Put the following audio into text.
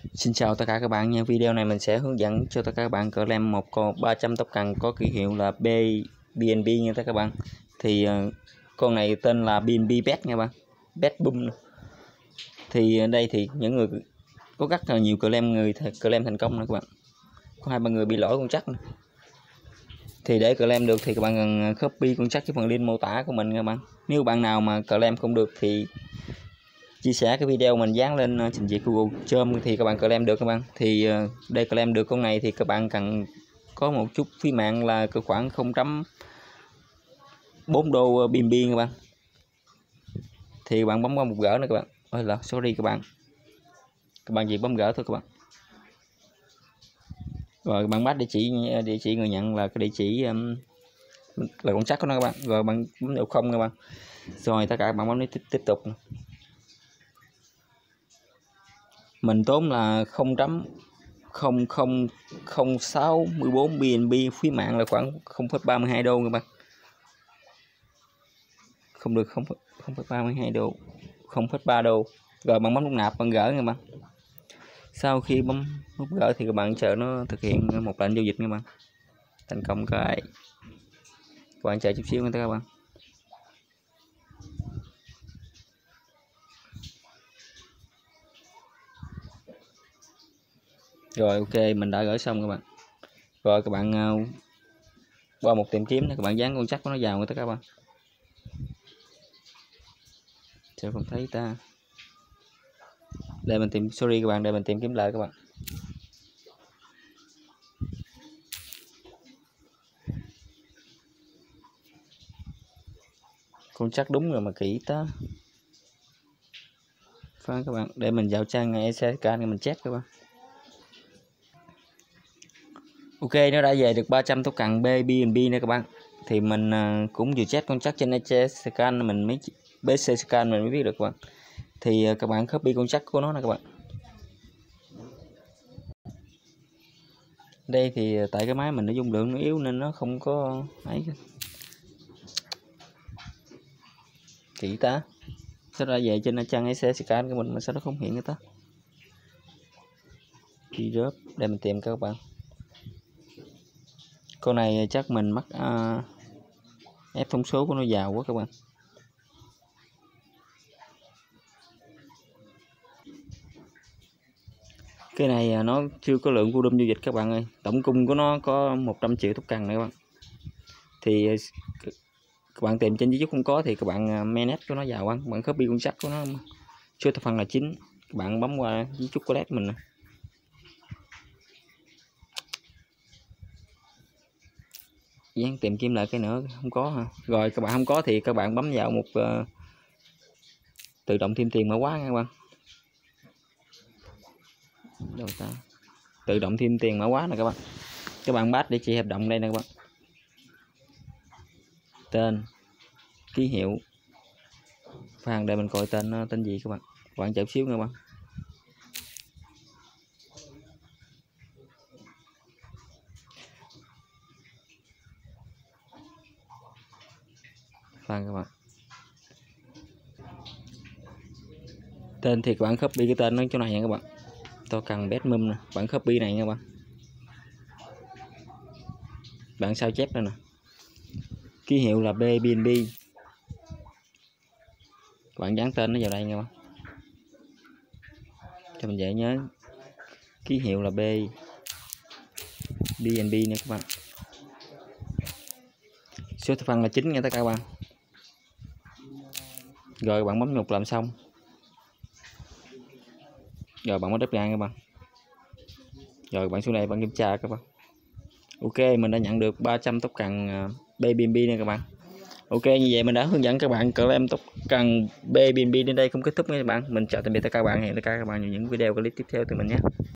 Xin chào tất cả các bạn nha. Video này mình sẽ hướng dẫn cho tất cả các bạn claim một con 300 tóc cần có ký hiệu là BNB nha tất cả các bạn. Thì con này tên là BNB Bet nha bạn. Bet Boom. Thì đây thì những người có rất là nhiều claim thành công nè các bạn. Có 2-3 người bị lỗi con chắc nè. Thì để claim được thì các bạn cần copy con chắc cái phần link mô tả của mình nha bạn. Nếu bạn nào mà claim không được thì chia sẻ cái video mình dán lên trình duyệt Google Chrome thì các bạn claim được các bạn. Thì để claim được con này thì các bạn cần có một chút phí mạng là khoảng 0.4 đô BNB các bạn. Thì bạn bấm qua một gỡ nữa các bạn. Ôi là sorry các bạn chỉ bấm gỡ thôi các bạn. Rồi các bạn bắt địa chỉ người nhận là cái địa chỉ là con chắc của nó các bạn. Rồi bạn bấm đều không các bạn. Rồi tất cả các bạn bấm tiếp tục. Mình tốn là 0.0064 BNB, phí mạng là khoảng 0,32 đô các bạn. Không được 0,32 đô, 0,3 đô. Rồi bạn bấm nút nạp bạn gỡ các bạn. Sau khi bấm nút gỡ thì các bạn chờ nó thực hiện một lệnh giao dịch các bạn. Thành công cái. Các bạn chờ chút xíu nữa các bạn. Rồi ok, mình đã gửi xong các bạn. Rồi các bạn qua một tìm kiếm các bạn dán con chắc của nó vào người ta các bạn. Sao không thấy ta? Đây mình tìm, sorry các bạn, đây mình tìm kiếm lại các bạn. Con chắc đúng rồi mà kỹ ta. Khoan các bạn, để mình vào trang ECScan để mình check các bạn. Ok, nó đã về được 300 tóc cần BNB nè các bạn. Thì mình cũng vừa check con chắc trên ECScan mình mới BC scan mình mới biết được các bạn. Thì các bạn copy con chắc của nó nè các bạn. Đây thì tại cái máy mình nó dung lượng nó yếu nên nó không có ấy. Kỹ ta. Sao ra về trên trang ECScan của mình mà sao nó không hiện nữa ta? Key drop để mình tìm các bạn. Con này chắc mình mắc ép thông số của nó vào quá các bạn. Cái này nó chưa có lượng volume giao dịch các bạn ơi. Tổng cung của nó có 100 triệu tóc cần này các bạn. Thì các bạn tìm trên YouTube không có thì các bạn manage của nó vào các bạn copy con sắt của nó. Số thành phần là 9. Các bạn bấm qua YouTube collect mình nè. Dán tìm kiếm lại cái nữa không có ha. Rồi các bạn không có thì các bạn bấm vào một tự động thêm tiền mã hóa nha các bạn. Đâu ta? Tự động thêm tiền mã hóa nè các bạn. Các bạn bắt địa chỉ hợp đồng đây nè các bạn. Tên, ký hiệu. Khoan để mình coi tên gì các bạn. Các bạn chờ xíu nha các bạn. Khoan các bạn. Tên thì các bạn copy cái tên nó chỗ này nha các bạn. Tôi cần Bet Boom nè, bạn copy này nha các bạn. Bạn sao chép đây nè. Ký hiệu là BNB. Các bạn dán tên nó vào đây nha các bạn. Cho mình dễ nhớ. Ký hiệu là BNB nè các bạn. Số thành phần là 9 nha tất cả các bạn. Rồi bạn bấm nút làm xong. Rồi bạn bấm đáp ngang các bạn. Rồi bạn xuống đây bạn kiểm tra các bạn. Ok, mình đã nhận được 300 tóc cần BNB nha các bạn. Ok, như vậy mình đã hướng dẫn các bạn claim tóc cần BNB đến đây cũng kết thúc nha các bạn. Mình chào tạm biệt tất cả các bạn, hẹn tất cả các bạn vào những video clip tiếp theo từ mình nhé.